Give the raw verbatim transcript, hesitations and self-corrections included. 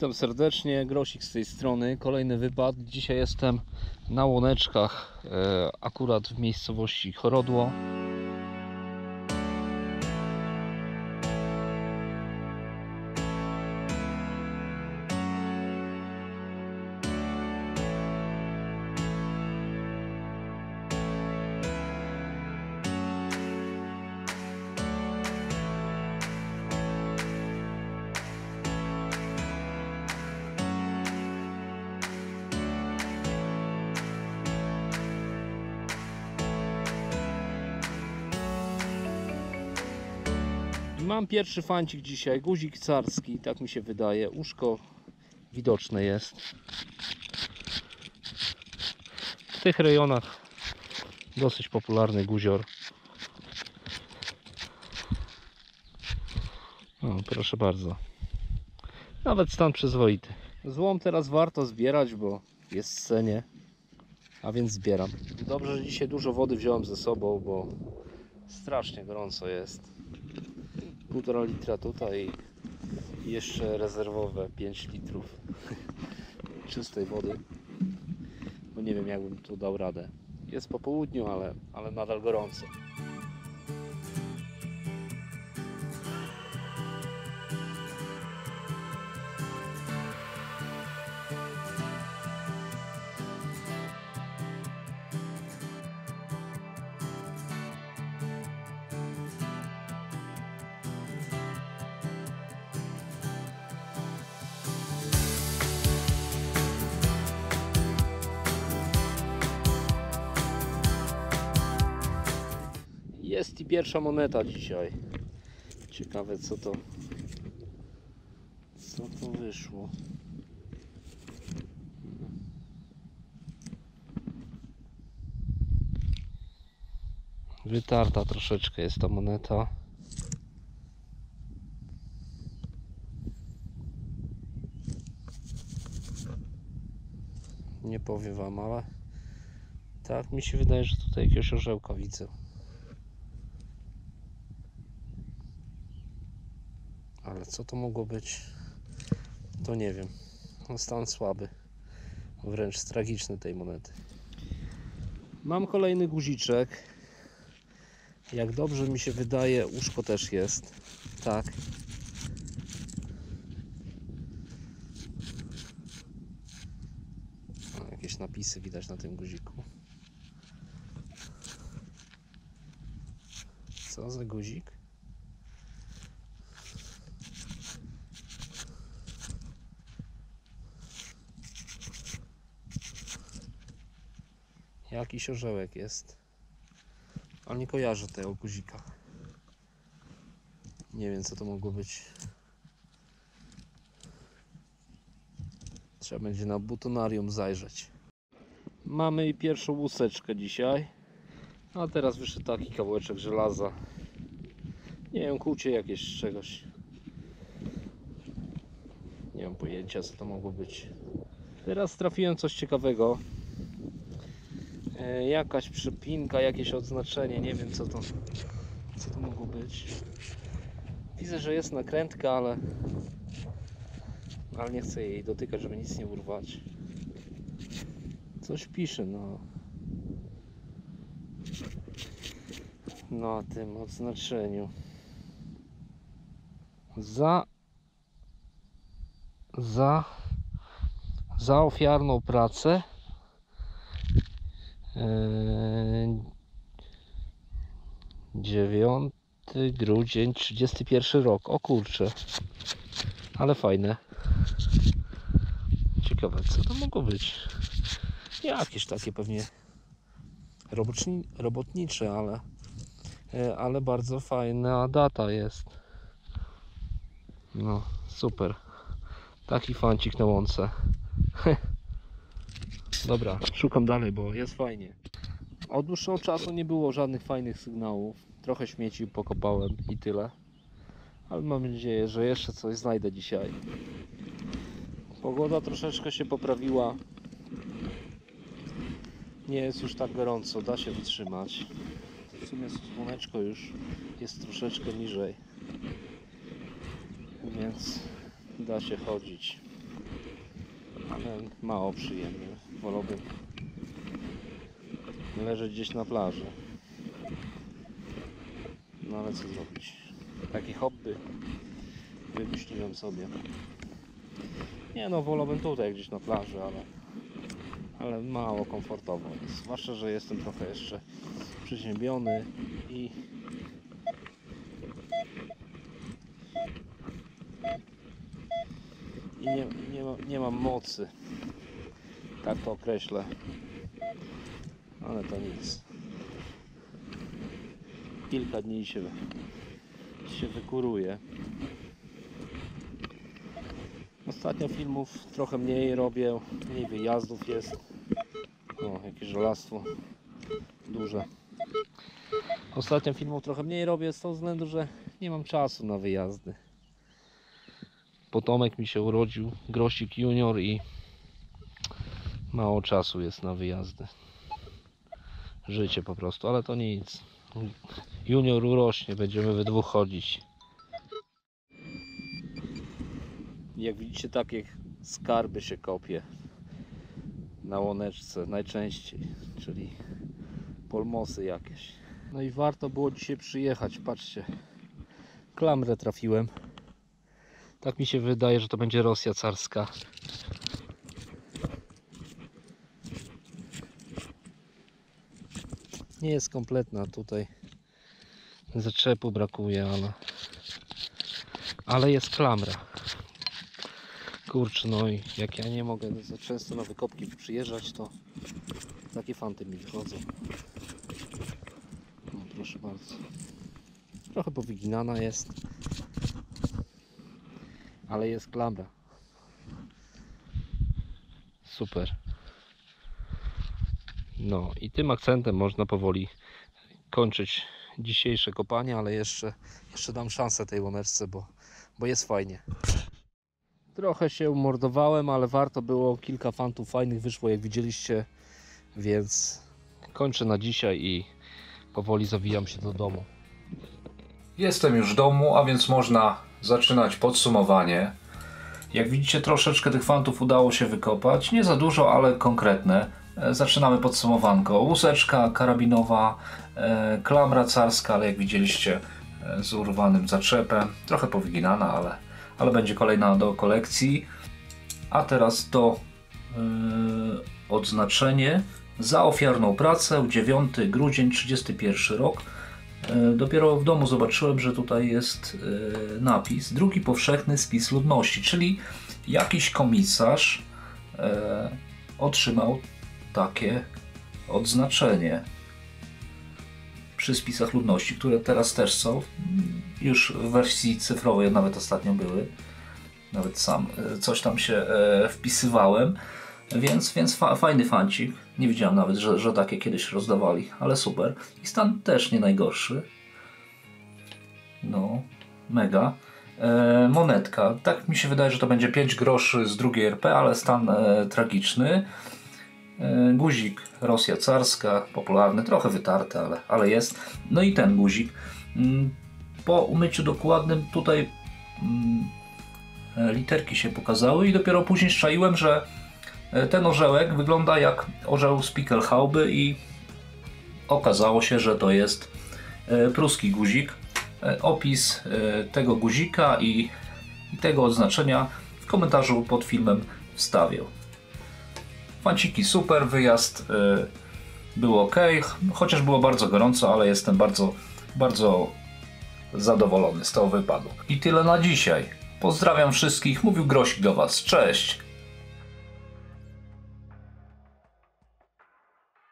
Witam serdecznie, Grosik z tej strony. Kolejny wypad. Dzisiaj jestem na Łączkach, e, akurat w miejscowości Chorodło. Mam pierwszy fancik dzisiaj, guzik carski, tak mi się wydaje. Uszko widoczne jest. W tych rejonach dosyć popularny guzior. O, proszę bardzo. Nawet stan przyzwoity. Złom teraz warto zbierać, bo jest w cenie, a więc zbieram. Dobrze, że dzisiaj dużo wody wziąłem ze sobą, bo strasznie gorąco jest. Półtora litra tutaj i jeszcze rezerwowe pięć litrów czystej wody, bo nie wiem, jakbym tu dał radę. Jest po południu, ale, ale nadal gorąco. Jest i pierwsza moneta dzisiaj. Ciekawe, co to co to wyszło. Wytarta troszeczkę jest ta moneta. Nie powiem wam, ale tak mi się wydaje, że tutaj jakiegoś orzełka widzę. Ale co to mogło być, to nie wiem. Stan słaby, wręcz tragiczny tej monety. Mam kolejny guziczek. Jak dobrze mi się wydaje, uszko też jest. Tak. O, jakieś napisy widać na tym guziku. Co za guzik? Jakiś orzełek jest, ale nie kojarzę tego guzika. Nie wiem, co to mogło być. Trzeba będzie na butonarium zajrzeć. Mamy i pierwszą łuseczkę dzisiaj. A teraz wyszedł taki kawałeczek żelaza. Nie wiem, kłucie jakieś z czegoś. Nie mam pojęcia, co to mogło być. Teraz trafiłem coś ciekawego. Jakaś przypinka, jakieś odznaczenie, nie wiem, co to co to mogło być. Widzę, że jest nakrętka, ale ale nie chcę jej dotykać, żeby nic nie urwać. Coś pisze no na tym odznaczeniu. Za za za ofiarną pracę dziewiąty grudzień trzydziesty pierwszy rok. O kurczę, ale fajne. Ciekawe, co to mogło być. Jakieś takie pewnie roboczni, robotnicze, ale ale bardzo fajna data jest. No super, taki fancik na łące. Dobra, szukam dalej, bo jest fajnie. Od dłuższego czasu nie było żadnych fajnych sygnałów. Trochę śmieci pokopałem i tyle. Ale mam nadzieję, że jeszcze coś znajdę dzisiaj. Pogoda troszeczkę się poprawiła. Nie jest już tak gorąco, da się wytrzymać. W sumie słoneczko już jest troszeczkę niżej, więc da się chodzić. ale mało przyjemny. Wolałbym leżeć gdzieś na plaży. No ale co zrobić? Takie hobby wymyśliłem sobie. Nie no, wolałbym tutaj gdzieś na plaży, ale, ale mało komfortowo jest. Zwłaszcza, że jestem trochę jeszcze przeziębiony i i nie, nie, ma, nie mam mocy, tak to określę, ale to nic. Kilka dni się, się wykuruje. Ostatnio filmów trochę mniej robię, mniej wyjazdów jest. O, jakieś żelastwo duże. Ostatnio filmów trochę mniej robię z tego względu, że nie mam czasu na wyjazdy. Potomek mi się urodził, Grosik Junior, i mało czasu jest na wyjazdy. Życie po prostu, ale to nic. Junior urośnie, będziemy we dwóch chodzić. Jak widzicie, takie skarby się kopie na łoneczce najczęściej, czyli polmosy jakieś. No i warto było dzisiaj przyjechać. Patrzcie, klamrę trafiłem. Tak mi się wydaje, że to będzie Rosja carska. Nie jest kompletna, tutaj zaczepu brakuje, ale ale jest klamra. Kurczę, no i jak ja nie mogę za często na wykopki przyjeżdżać, to takie fanty mi wychodzą. No, proszę bardzo. Trochę powyginana jest, ale jest klamra. Super. No i tym akcentem można powoli kończyć dzisiejsze kopanie, ale jeszcze, jeszcze dam szansę tej łoneczce, bo, bo jest fajnie. Trochę się umordowałem, ale warto było, kilka fantów fajnych wyszło, jak widzieliście, więc kończę na dzisiaj i powoli zawijam się do domu. Jestem już w domu, a więc można zaczynać podsumowanie. Jak widzicie, troszeczkę tych fantów udało się wykopać, nie za dużo, ale konkretne. Zaczynamy podsumowanko. Łuseczka karabinowa, e, klamra carska, ale jak widzieliście, e, z urwanym zaczepem, trochę powyginana, ale ale będzie kolejna do kolekcji. A teraz to yy, odznaczenie za ofiarną pracę, dziewiąty grudzień trzydziesty pierwszy rok. Yy, dopiero w domu zobaczyłem, że tutaj jest yy, napis drugi powszechny spis ludności, czyli jakiś komisarz yy, otrzymał takie odznaczenie przy spisach ludności, które teraz też są, już w wersji cyfrowej nawet ostatnio były, nawet sam coś tam się e, wpisywałem, więc, więc fa fajny fancik, nie widziałem nawet, że, że takie kiedyś rozdawali, ale super. I stan też nie najgorszy, no mega. E, monetka, tak mi się wydaje, że to będzie pięć groszy z drugiej R P, ale stan e, tragiczny. Guzik Rosja carska, popularny, trochę wytarty, ale, ale jest. No i ten guzik. Po umyciu dokładnym tutaj literki się pokazały i dopiero później szczaiłem, że ten orzełek wygląda jak orzeł z Pickelhaube i okazało się, że to jest pruski guzik. Opis tego guzika i, i tego odznaczenia w komentarzu pod filmem wstawię. Fanciki super, wyjazd y, był ok, chociaż było bardzo gorąco, ale jestem bardzo, bardzo zadowolony z tego wypadu. I tyle na dzisiaj. Pozdrawiam wszystkich, mówił Grosik do Was, cześć!